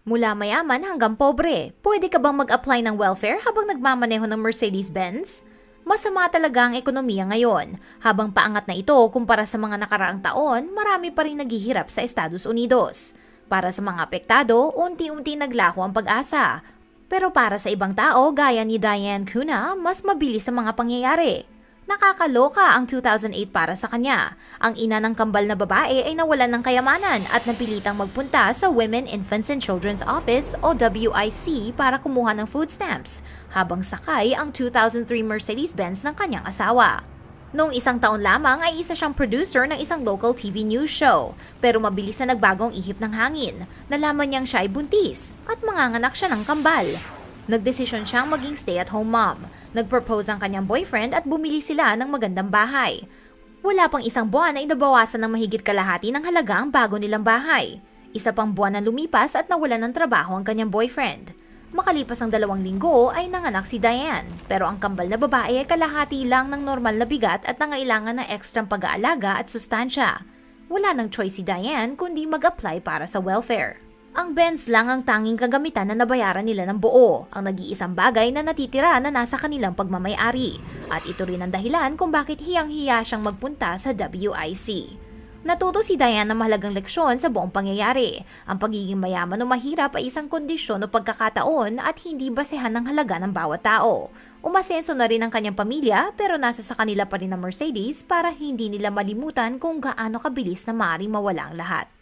Mula mayaman hanggang pobre, pwede ka bang mag-apply ng welfare habang nagmamaneho ng Mercedes-Benz? Masama talaga ang ekonomiya ngayon. Habang paangat na ito kumpara sa mga nakaraang taon, marami pa rin naghihirap sa Estados Unidos. Para sa mga apektado, unti-unti naglaho ang pag-asa. Pero para sa ibang tao gaya ni Diane Cunha, mas mabilis ang mga pangyayari. Nakakaloka ang 2008 para sa kanya. Ang ina ng kambal na babae ay nawalan ng kayamanan at napilitang magpunta sa Women, Infants and Children's Office o WIC para kumuha ng food stamps, habang sakay ang 2003 Mercedes-Benz ng kanyang asawa. Noong isang taon lamang ay isa siyang producer ng isang local TV news show, pero mabilis na nagbagong ihip ng hangin. Nalaman niyang siya ay buntis at manganganak siya ng kambal. Nagdesisyon siyang maging stay-at-home mom. Nagpropose ang kanyang boyfriend at bumili sila ng magandang bahay. Wala pang isang buwan ay nabawasan ng mahigit kalahati ng halaga ang bago nilang bahay. Isa pang buwan na lumipas at nawalan ng trabaho ang kanyang boyfriend. Makalipas ang 2 linggo ay nanganak si Diane, pero ang kambal na babae ay kalahati lang ng normal na bigat at nangailangan ng ekstrang pag-aalaga at sustansya. Wala nang choice si Diane kundi mag-apply para sa welfare. Ang Benz lang ang tanging kagamitan na nabayaran nila ng buo, ang nag-iisang bagay na natitira na nasa kanilang pagmamay-ari. At ito rin ang dahilan kung bakit hiyang-hiya siyang magpunta sa WIC. Natuto si Diane ng mahalagang leksyon sa buong pangyayari. Ang pagiging mayaman o mahirap ay isang kondisyon o pagkakataon at hindi basehan ng halaga ng bawat tao. Umasenso na rin ang kanyang pamilya pero nasa sa kanila pa rin ang Mercedes para hindi nila malimutan kung gaano kabilis na maaaring mawala ang lahat.